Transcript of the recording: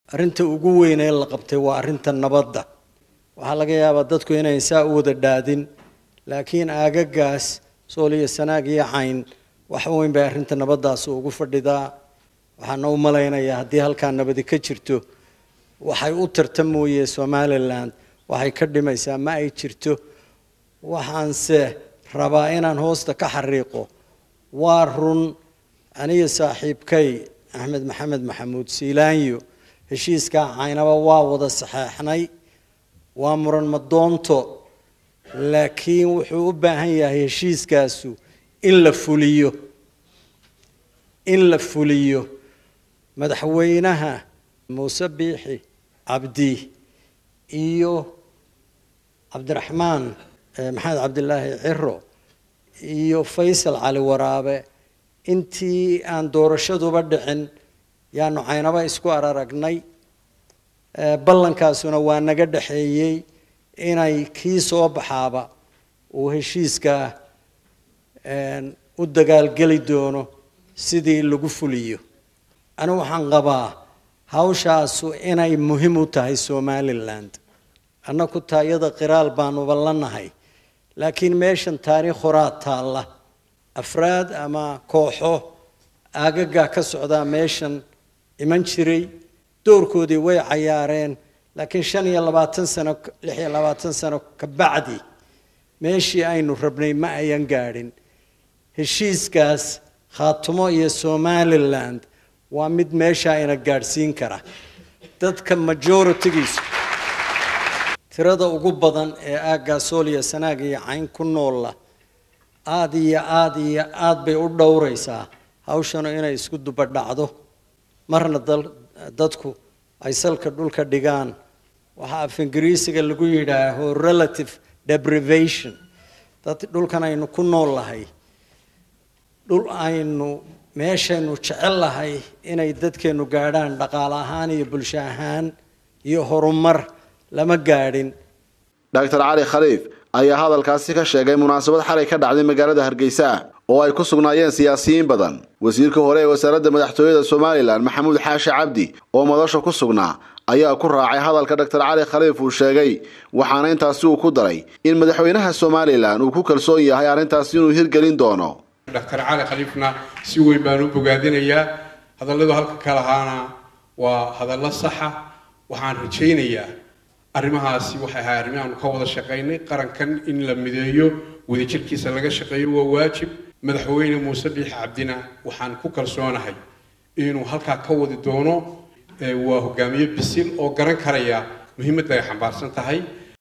arrinta ugu weyn ee la qabtay waa arrinta nabadda waxaa laga yaabaa dadku inay saa u wada dhaadin laakiin aagagaas sool iyo sanaag iyo cayn wax weyn bay arrinta nabaddaas ugu fadhidaa waxaan u malaynayaa haddii halkaa nabadi ka jirto waxay u tartamooyee Somaliland waxay ka dhimaysaa ma ay jirto waxaanse rabaa inaan hoosta ka xariiqo waa run aniga saaxiibkay Axmed Maxamed Maxamuud Siilaanyo heshiiska caynaba waa wada saxeexnay waa muran ma doonto laakiin wuxuu u baahan yahay heshiiskaasu in la fuliyo madaxweynaha Muuse Biixi Cabdi iyo Cabdiraxmaan Maxamed Cabdilaahi Ciro iyo Faysal Cali Waraabe intii aan doorashaduba dhicin yaanu caynaba isku araragnay ballankaasuna waa naga dhaxeeyay inay kii soo baxaaba uu heshiiska u dagaalgeli doono sidii lagu fuliyo ana waxaan qabaa hawshaasu inay muhiim u tahay Somaliland annaku taayada qiraal baanu ballanahay laakiin meeshan taariikh horaa taala afraad ama kooxo aagaga ka socda meeshan iman jiray doorkoodii way cayaareen laakiin 25 sano 26 sano ka bacdi meeshii aynu rabnay ma ayan gaadhin heshiiskaas khaatumo iyo Somaliland waa mid meesha ina gaarsiin kara dadka majority-giis tirada ugu badan ee aaga sool iyo sanaag iyo cayn ku nool aad bay u dhowraysaa hawshana inay isku duba dhacdo marna dadku ay salka dhulka dhigaan waxa af Ingiriisiga lagu yiraahdo relative deprivation dad dhulkan aynu ku noolahay dhul aynu meeshaynu jecel lahay inay dadkeenu gaadhaan dhaqaale ahaan iyo bulsho ahaan iyo horumar lama gaadhin Dr. Ali Khaliif ayaa hadalkaasi ka sheegay munaasabad xalay ka dhacday magaalada Hargeysa oo ay ku sugnaayeen siyaasiyiin badan wasiirka hore ee wasaaradda madaxtooyada Somaliland Maxamuud Xaashi Cabdi oo madasha ku sugnaa ayaa ku raacay hadalka Dr. Ali Khaliif uu sheegay waxaana intaasi uu ku daray in madaxweynaha Somaliland uu ku kalsoon yahay arrintaasi inuu hirgelin doono Dr. Ali Khaliifna si weyn baan u bogaadinayaa hadalladu halka kala ahaana waa hadallo sax ah waxaan rajaynayaa arrimahaasi waxay ahayd arrimahan ka wada shaqeynay qarankan in la mideeyo wadajirkiisa laga shaqeeyo waa waajib madaxweyne Muuse Biixi Cabdina waxaan ku kalsoonahay inuu halka ka wadi doono waa hogaamiye bisil oo garan karaya muhiimadda ay xambaarsan tahay